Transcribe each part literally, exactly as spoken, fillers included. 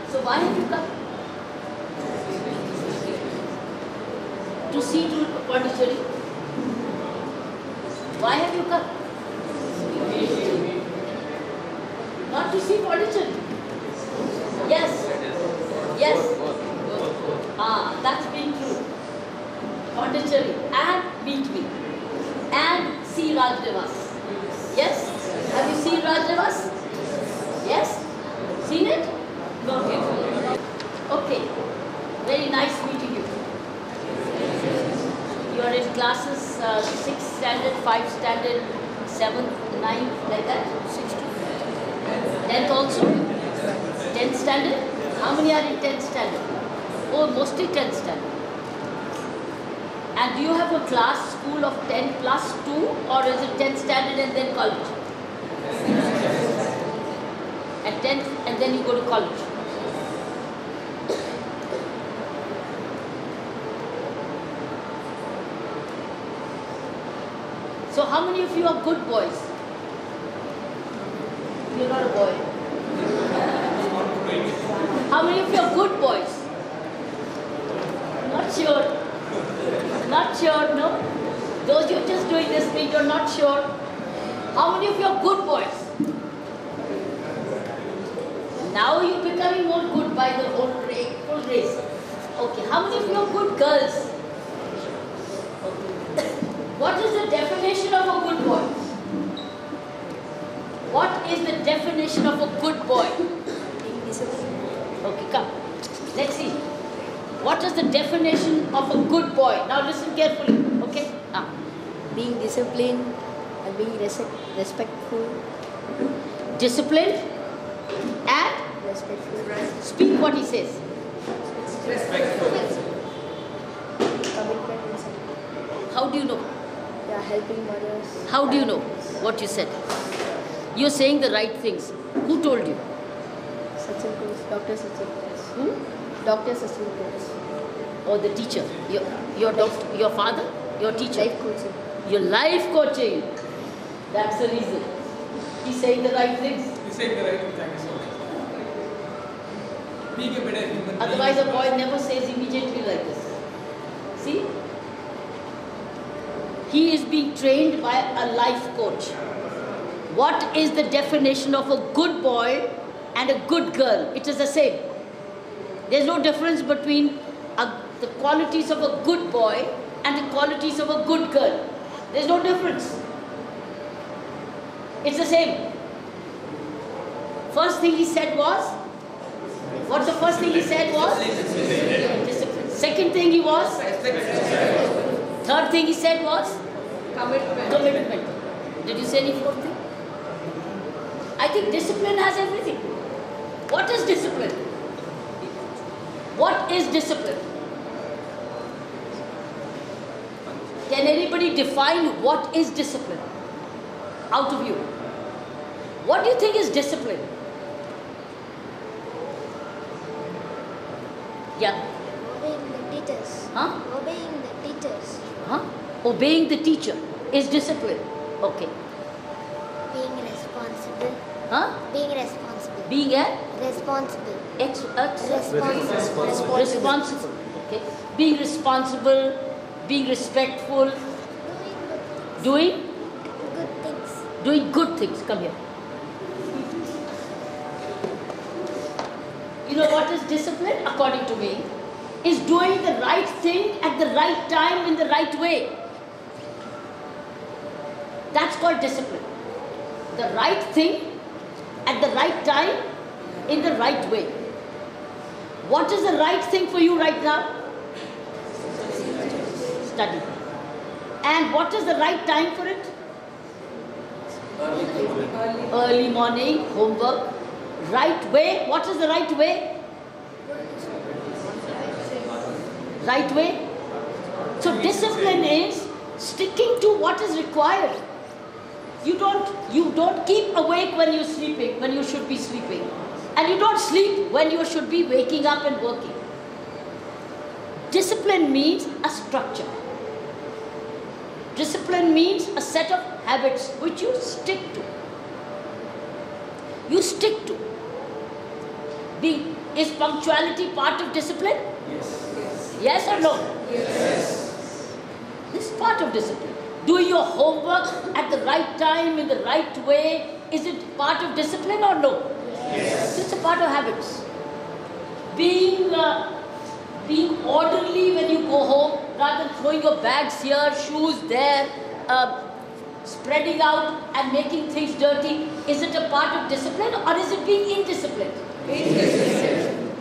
So why have you come? To see to Pondicherry? Why have you come? Not to see Pondicherry? Yes. Yes. Ah, that's being true. Pondicherry and meet me. And see Raj Nivas. Yes? Have you seen Raj Nivas? Yes? Seen it? Okay. Okay. Very nice meeting you. You are in classes uh, six standard, five standard, seventh, ninth, like that? Six to tenth also? Tenth standard? How many are in tenth standard? Oh, mostly tenth standard. And do you have a class school of ten plus two, or is it tenth standard and then college? At tenth and then you go to college. So how many of you are good boys? You're not a boy. How many of you are good boys? Not sure. Not sure, no? Those you're just doing this thing, you're not sure. How many of you are good boys? Now you're becoming more good by the whole full race. Okay, how many of you are good girls? What is the definition of a good boy? What is the definition of a good boy? Okay, come. Let's see. What is the definition of a good boy? Now listen carefully, okay? Ah. Being disciplined and being res respectful. Disciplined and Respectful. speak what he says. Respectful. Commitment and sacrifice. How do you know? Yeah, helping others. How do you know what you said? You're saying the right things. Who told you? Sachin coach, Doctor Sachin coach. Who? Doctor Sachin coach. Or the teacher? Your, your, doctor, your father? Your teacher? Life coaching. Your life coaching. That's the reason. He's saying the right things. You said the right thing. Thank you so much. Being a better human being. Otherwise a boy never says immediately like this. See? He is being trained by a life coach. What is the definition of a good boy and a good girl? It is the same. There's no difference between a, the qualities of a good boy and the qualities of a good girl. There's no difference. It's the same. First thing he said was, what's the first thing he said was? Discipline. Second thing he was? Third thing he said was? Commitment. Commitment. Did you say any fourth thing? I think discipline has everything. What is discipline? What is discipline? Can anybody define what is discipline? Out of you. What do you think is discipline? Yeah. Obeying the teachers. Huh? Obeying the teachers. Huh? Obeying the teacher is discipline. Okay. Being responsible. Huh? Being responsible. Being a Responsible. ex, ex Responsible. responsible. Okay. Being responsible, being respectful, doing Good things. doing good things. Come here. You know what is discipline, according to me? Is doing the right thing at the right time in the right way. That's called discipline. The right thing at the right time in the right way. What is the right thing for you right now? Study. And what is the right time for it? Early morning, homework. Right way. What is the right way? Right way? So discipline is sticking to what is required. You don't, you don't keep awake when you're sleeping, when you should be sleeping. And you don't sleep when you should be waking up and working. Discipline means a structure. Discipline means a set of habits which you stick to. You stick to. Being, Is punctuality part of discipline? Yes. Yes or no? Yes. This is part of discipline. Doing your homework at the right time, in the right way, is it part of discipline or no? Yes. It's a part of habits. Being, uh, being orderly when you go home, rather than throwing your bags here, shoes there, uh, spreading out and making things dirty, is it a part of discipline or is it being indisciplined? Indisciplined.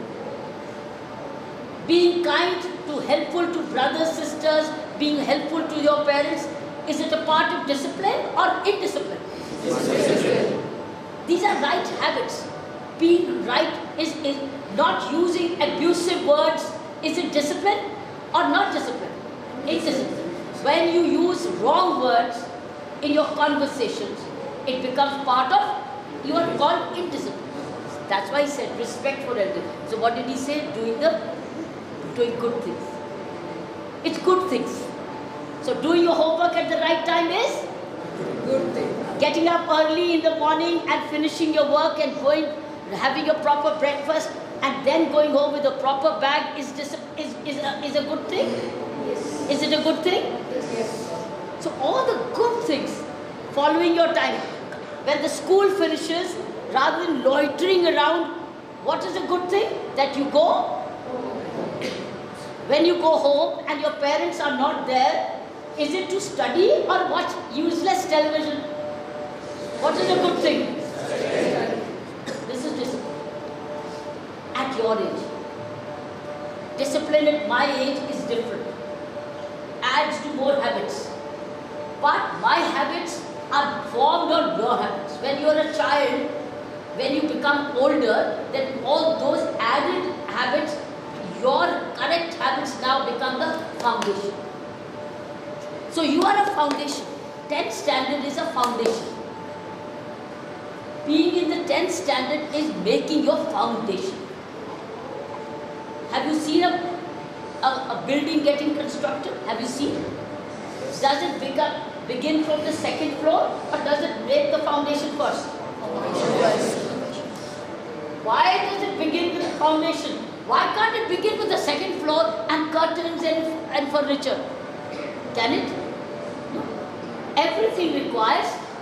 Being kind to, helpful to brothers, sisters, being helpful to your parents, is it a part of discipline or indiscipline? Discipline. These are right habits. Being right is, is not using abusive words. Is it discipline or not discipline? Indiscipline. When you use wrong words in your conversations, it becomes part of, you are called indiscipline. That's why he said respect for elders. So what did he say? Doing the, doing good things. It's good things. So doing your homework at the right time is? Good thing. Getting up early in the morning and finishing your work and going, having a proper breakfast and then going home with a proper bag is, is, is, a, is a good thing? Yes. Is it a good thing? Yes. So all the good things, following your time. When the school finishes, rather than loitering around, what is a good thing? That you go. When you go home and your parents are not there, is it to study or watch useless television? What is a good thing? This is discipline. At your age. Discipline at my age is different. Adds to more habits. But my habits are formed on your habits. When you are a child, when you become older, then all those added habits, your correct habits now become the foundation. So you are a foundation. tenth standard is a foundation. Being in the tenth standard is making your foundation. Have you seen a, a, a building getting constructed? Have you seen? Does it become, begin from the second floor or does it make the foundation first? Why does it begin with the foundation? Why can't it begin with the second floor and curtains and, and furniture? Can it? No. Everything requires,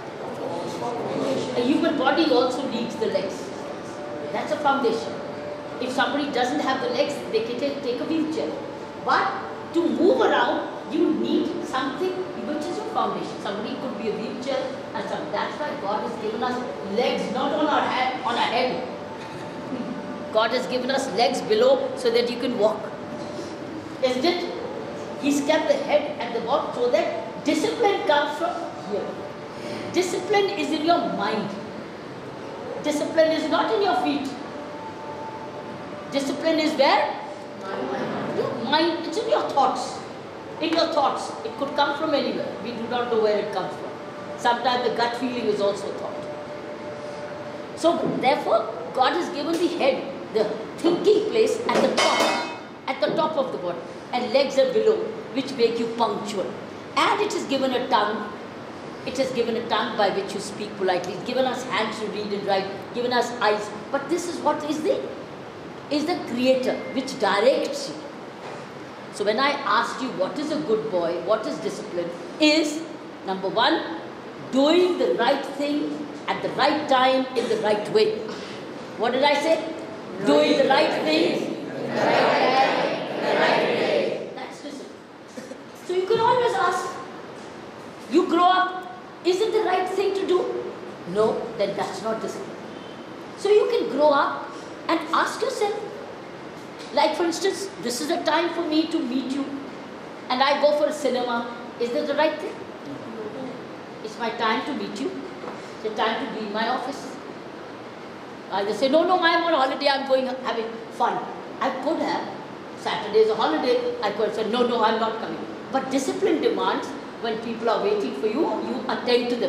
a human body also needs the legs. That's a foundation. If somebody doesn't have the legs, they can take, take a wheelchair. But to move around, you need something which is your foundation. Somebody could be a wheelchair and some. That's why God has given us legs, not on our head, on our head. God has given us legs below so that you can walk. Isn't it? He's kept the head at the bottom so that discipline comes from here. Discipline is in your mind. Discipline is not in your feet. Discipline is where? Your mind. It's in your thoughts. In your thoughts. It could come from anywhere. We do not know where it comes from. Sometimes the gut feeling is also thought. So therefore, God has given the head, the thinking place at the top, at the top of the body, and legs are below, which make you punctual. And it has given a tongue. It has given a tongue by which you speak politely. It's given us hands to read and write, given us eyes. But this is what is the, is the creator, which directs you. So when I asked you what is a good boy, what is discipline, is number one, doing the right thing at the right time in the right way. What did I say? Doing the right thing in the right time, in the right way. That's discipline. So you can always ask, you grow up, is it the right thing to do? No, then that's not discipline. So you can grow up and ask yourself, like for instance, this is a time for me to meet you and I go for a cinema. Is that the right thing? It's my time to meet you. It's the time to be in my office. I just say, no, no, I'm on holiday, I'm going having fun. I could have. Saturday is a holiday. I could have said, no, no, I'm not coming. But discipline demands when people are waiting for you, you attend to them.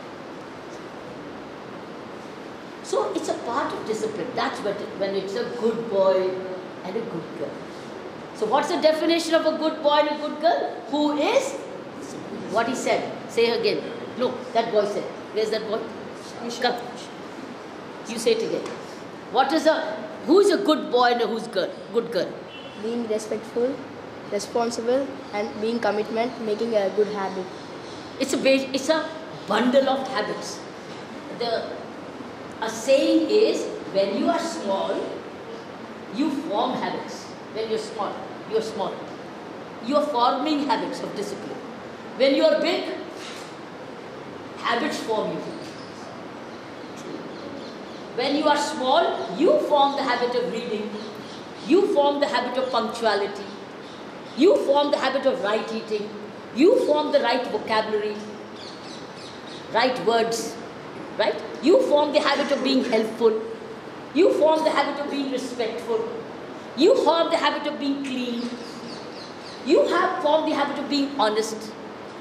So it's a part of discipline. That's when, it, when it's a good boy and a good girl. So what's the definition of a good boy and a good girl? Who is? What he said. Say again. Look, that boy said. Where's that boy? Come. You say it again. What is a Who is a good boy and who's girl? Good girl? Being respectful, responsible, and being commitment, making a good habit. It's a base, it's a bundle of habits. The a saying is, when you are small, you form habits. When you're small, you're small. You are forming habits of discipline. When you are big, habits form you. When you are small, you form the habit of reading. You form the habit of punctuality. You form the habit of right eating. You form the right vocabulary, right words, right? You form the habit of being helpful. You form the habit of being respectful. You form the habit of being clean. You have formed the habit of being honest.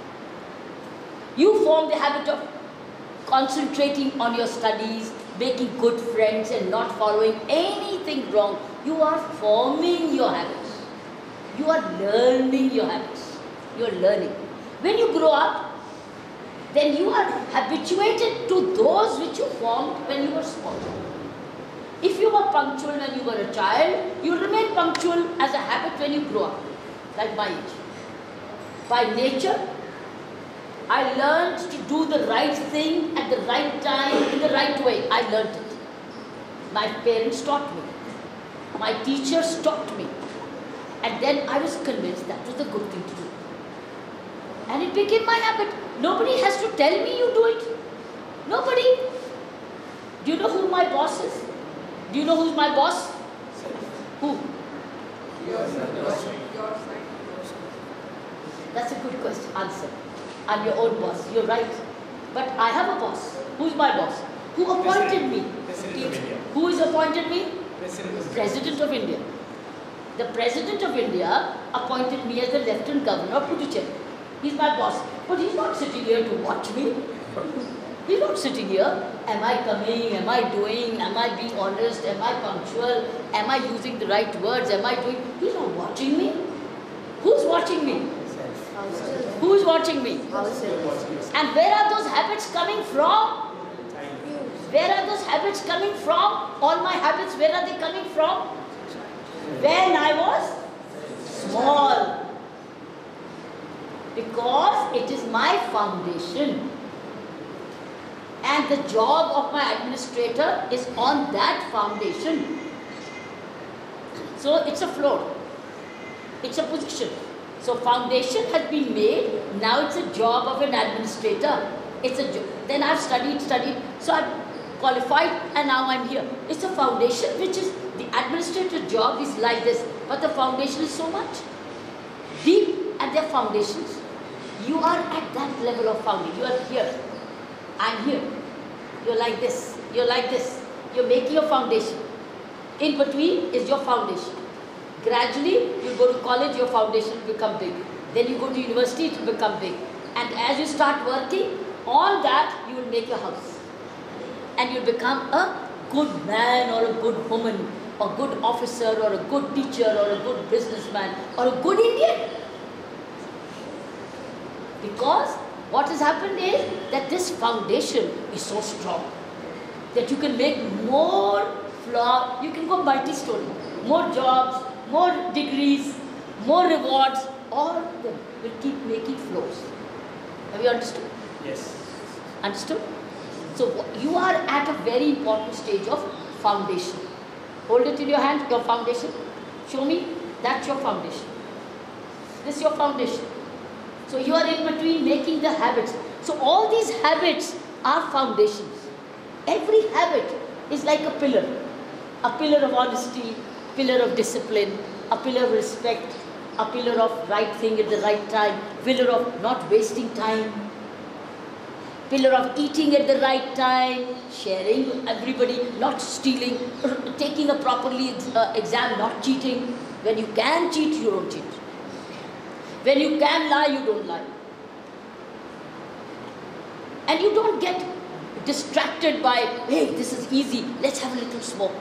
You form the habit of concentrating on your studies, making good friends and not following anything wrong. You are forming your habits. You are learning your habits. You are learning. When you grow up, then you are habituated to those which you formed when you were small. If you were punctual when you were a child, you remain punctual as a habit when you grow up, like my age. By nature, I learned to do the right thing at the right time, in the right way. I learned it. My parents taught me. My teachers taught me. And then I was convinced that was the good thing to do. And it became my habit. Nobody has to tell me you do it. Nobody. Do you know who my boss is? Do you know who's my boss? Who? That's a good question. Answer. I'm your own boss. You're right. But I have a boss. Who's my boss? Who appointed me? Who is appointed me? President of India. The President of India appointed me as the Lieutenant Governor of Puducherry. He's my boss. But he's not sitting here to watch me. He's not sitting here. Am I coming? Am I doing? Am I being honest? Am I punctual? Am I using the right words? Am I doing? He's not watching me. Who's watching me? Who's watching me? And where are those habits coming from? Where are those habits coming from? All my habits, where are they coming from? When I was small. Because it is my foundation. And the job of my administrator is on that foundation. So it's a floor. It's a position. So foundation has been made. Now it's a job of an administrator. It's a jo- then I've studied, studied. So I've qualified and now I'm here. It's a foundation which is, the administrator job is like this. But the foundation is so much deep at their foundations. You are at that level of foundation. You are here. I'm here. You're like this. You're like this. You're making a foundation. In between is your foundation. Gradually, you go to college, your foundation will become big. Then you go to university, it will become big. And as you start working, on that, you will make your house. And you'll become a good man or a good woman, or a good officer, or a good teacher, or a good businessman, or a good Indian. Because what has happened is that this foundation is so strong that you can make more floor, you can go multi-story, more jobs, more degrees, more rewards, all of them will keep making floors. Have you understood? Yes. Understood? So you are at a very important stage of foundation. Hold it in your hand, your foundation. Show me, that's your foundation. This is your foundation. So you are in between making the habits. So all these habits are foundations. Every habit is like a pillar. A pillar of honesty, pillar of discipline, a pillar of respect, a pillar of right thing at the right time, pillar of not wasting time, pillar of eating at the right time, sharing with everybody, not stealing, taking a properly uh, exam, not cheating. When you can cheat, you don't cheat. When you can lie, you don't lie. And you don't get distracted by, hey, this is easy, let's have a little smoke.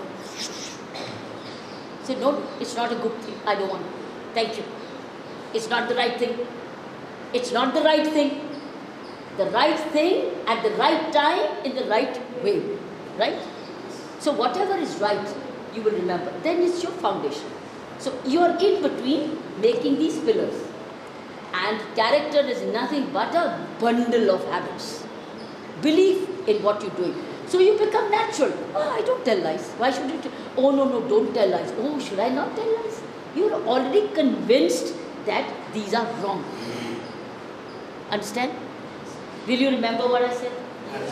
Say, no, it's not a good thing, I don't want it. Thank you. It's not the right thing. It's not the right thing. The right thing at the right time in the right way. Right? So whatever is right, you will remember. Then it's your foundation. So you are in between making these pillars. And character is nothing but a bundle of habits. Belief in what you're doing. So you become natural. Oh, I don't tell lies. Why should you? Oh, no, no, don't tell lies. Oh, should I not tell lies? You're already convinced that these are wrong. Understand? Will you remember what I said?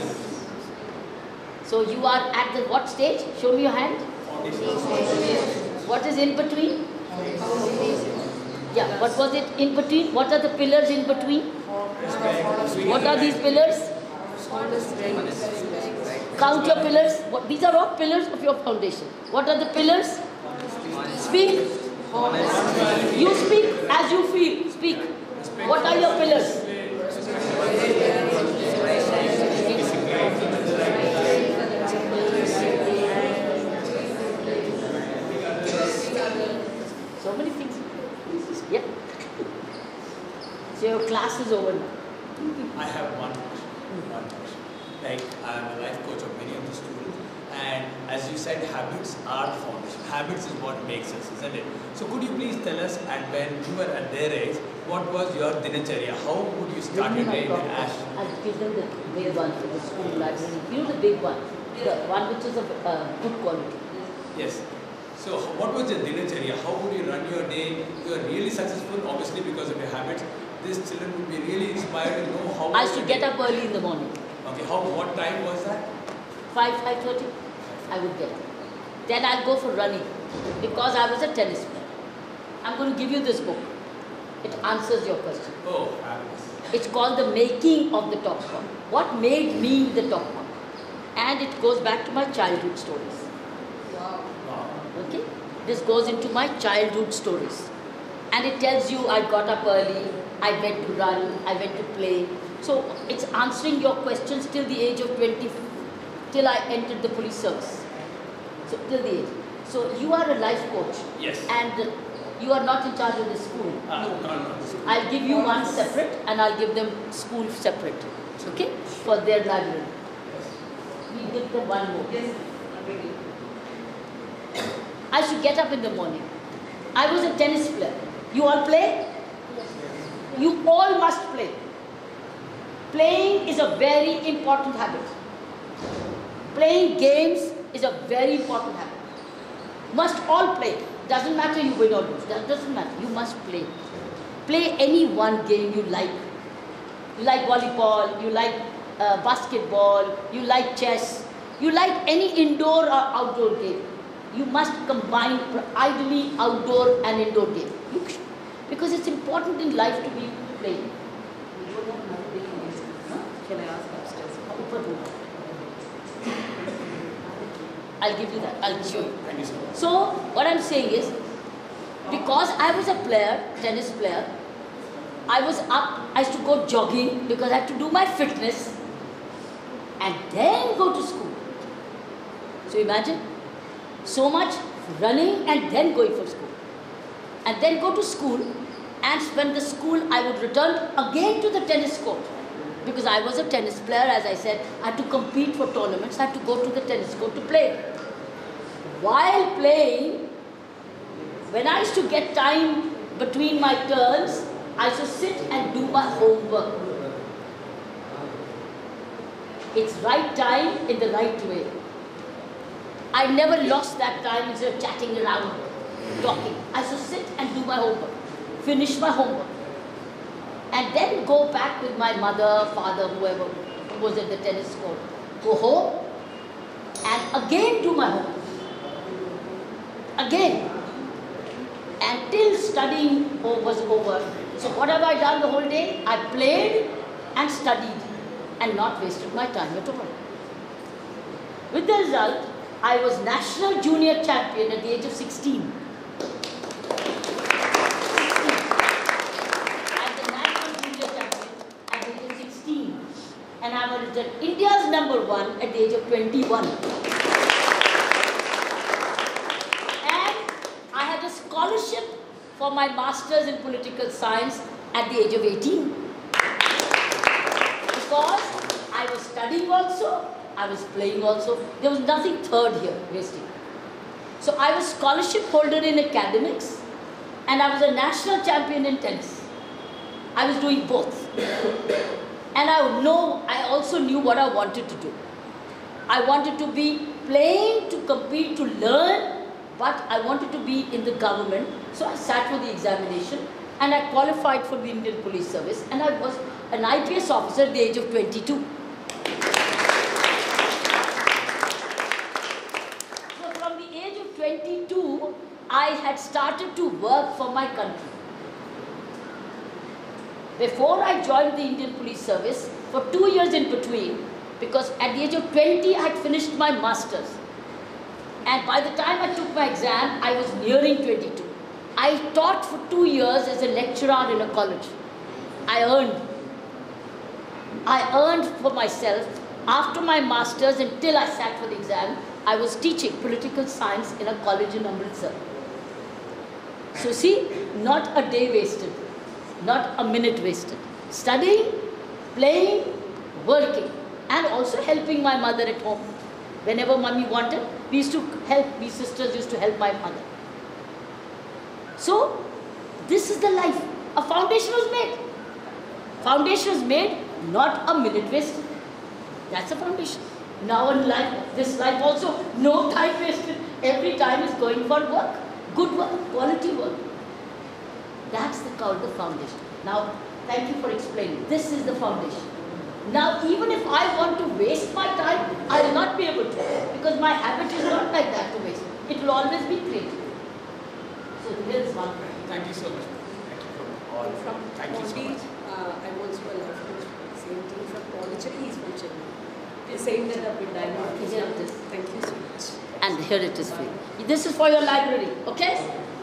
So you are at the what stage? Show me your hand. What is in between? Yeah, what was it in between? What are the pillars in between? What are these pillars? Count your pillars. What, these are all pillars of your foundation. What are the pillars? Speak. You speak as you feel. Speak. What are your pillars? So many things. Yeah. So your class is over now. I have one question. One question. Like, I am a life coach of many of the students, and as you said, habits are the foundation. Habits is what makes us, isn't it? So could you please tell us, and when you were at their age, what was your dinacharya? How would you start your day with Ash? I'll give them the big one for the school library. You know the big one, the one which is of uh, good quality. Yes. So what was your dinacharya? How would you run your day? You are really successful, obviously because of your habits. These children would be really inspired to know how. I used to get up early in the morning. Okay. How? What time was that? Five, five thirty. I would get up. Then I'll go for running because I was a tennis player. I'm going to give you this book. It answers your question. Oh, fabulous. It's called The Making of the Top One. What made me the top one? And it goes back to my childhood stories. Wow. Okay? This goes into my childhood stories. And it tells you I got up early, I went to run, I went to play. So it's answering your questions till the age of twenty, till I entered the police service. So till the age. So you are a life coach. Yes. And you are not in charge of the school. Ah, no, no, no. I'll give you one separate and I'll give them school separate. Okay? For their library. We give them one more. I should get up in the morning. I was a tennis player. You all play? You all must play. Playing is a very important habit. Playing games is a very important habit. Must all play. Doesn't matter you win or lose. That doesn't matter. You must play. Play any one game you like. You like volleyball, you like uh, basketball, you like chess, you like any indoor or outdoor game. You must combine ideally outdoor and indoor game. You should, because it's important in life to be playing. Can I ask upstairs? I'll give you that. I'll show you. Thank you so much. So what I'm saying is, because I was a player, tennis player, I was up, I used to go jogging because I had to do my fitness and then go to school. So imagine, so much running and then going for school. And then go to school, and when the school, I would return again to the tennis court. Because I was a tennis player, as I said, I had to compete for tournaments, I had to go to the tennis court to play. While playing, when I used to get time between my turns, I used to sit and do my homework. It's right time in the right way. I never lost that time instead of chatting around, talking. I used to sit and do my homework, finish my homework, and then go back with my mother, father, whoever who was at the tennis court. Go home and again do my homework. Again. Until studying was over. So what have I done the whole day? I played and studied and not wasted my time at all. With the result, I was national junior champion at the age of sixteen. And I was India's number one at the age of twenty-one. And I had a scholarship for my master's in political science at the age of eighteen. Because I was studying also, I was playing also. There was nothing third here, wasting. So I was scholarship holder in academics and I was a national champion in tennis. I was doing both. And I know, I also knew what I wanted to do. I wanted to be playing, to compete, to learn, but I wanted to be in the government. So I sat for the examination and I qualified for the Indian Police Service and I was an I P S officer at the age of twenty-two. So from the age of twenty-two, I had started to work for my country. Before I joined the Indian Police Service, for two years in between, because at the age of twenty, I had finished my masters. And by the time I took my exam, I was nearing twenty-two. I taught for two years as a lecturer in a college. I earned. I earned for myself. After my masters, until I sat for the exam, I was teaching political science in a college in Amritsar. So see, not a day wasted, not a minute wasted. Studying, playing, working, and also helping my mother at home. Whenever mommy wanted, we used to help, we sisters used to help my mother. So, this is the life. A foundation was made. Foundation was made, not a minute wasted. That's a foundation. Now in life, this life also, no time wasted. Every time is going for work. Good work, quality work. That's the, called the foundation. Now, thank you for explaining. This is the foundation. Now, even if I want to waste my time, I will not be able to. Because my habit is not like that to waste. It will always be creative. So here is one. Thank you so much. Thank you for all. From Thank you so Pondicherry, much. uh, I'm also a life coach for the same team. From Pondicherry, he's from Chennai. The same that I've been diagnosed. Here it is. Thank you so much. And here it is for you. This is for your library, okay?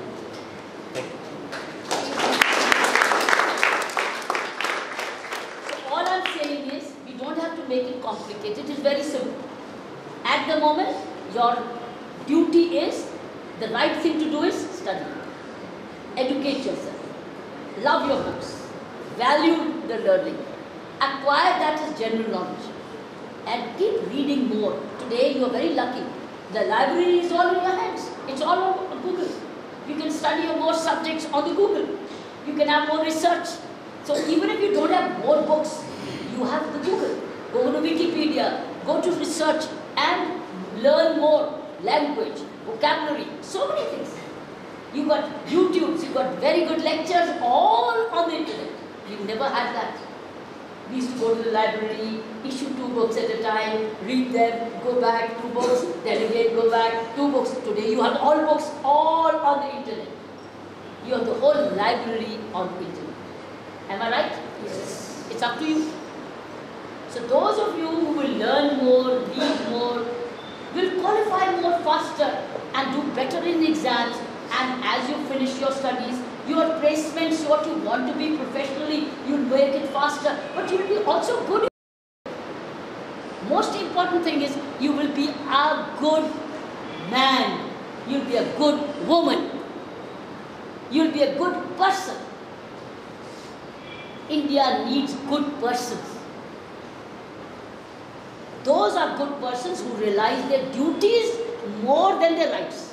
So all I'm saying is, we don't have to make it complicated. It is very simple. At the moment, your duty is, the right thing to do is study. Educate yourself. Love your books. Value the learning. Acquire that as general knowledge. And keep reading more. Today you are very lucky. The library is all in your hands. It's all on Google. You can study more subjects on the Google. You can have more research. So even if you don't have more books, you have the Google. Go to Wikipedia, go to research and learn more language, vocabulary, so many things. You got YouTubes, you got very good lectures all on the internet. We never had that. We used to go to the library, issue two books at a time, read them, go back, two books, then again go back, two books. Today you have all books all on the internet. You have the whole library on the internet. Am I right? Yes. It's up to you. So those of you who will learn more, read more, will qualify more faster and do better in exams, and as you finish your studies, your placements, what you want to be professionally, you'll make it faster, but you'll be also good. Most important thing is, you will be a good man. You'll be a good woman. You'll be a good person. India needs good persons. Those are good persons who realize their duties more than their rights.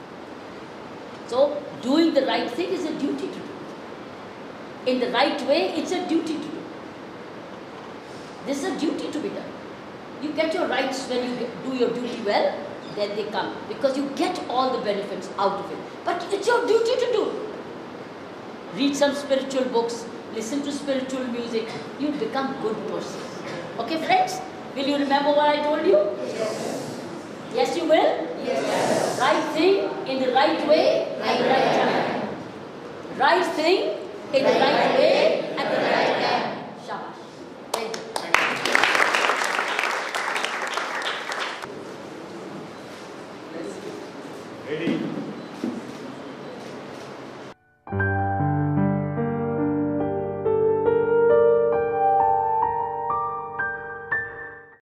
So, doing the right thing is a duty to do. In the right way, it's a duty to do. This is a duty to be done. You get your rights when you get, do your duty well, then they come. Because you get all the benefits out of it. But it's your duty to do. Read some spiritual books, listen to spiritual music, you'll become good persons. Okay, friends? Will you remember what I told you? Yes. Yes, you will? Yes. Right thing in the right way at the right time. Right thing in the right way at the right time. Shabash. Thank you. Ready?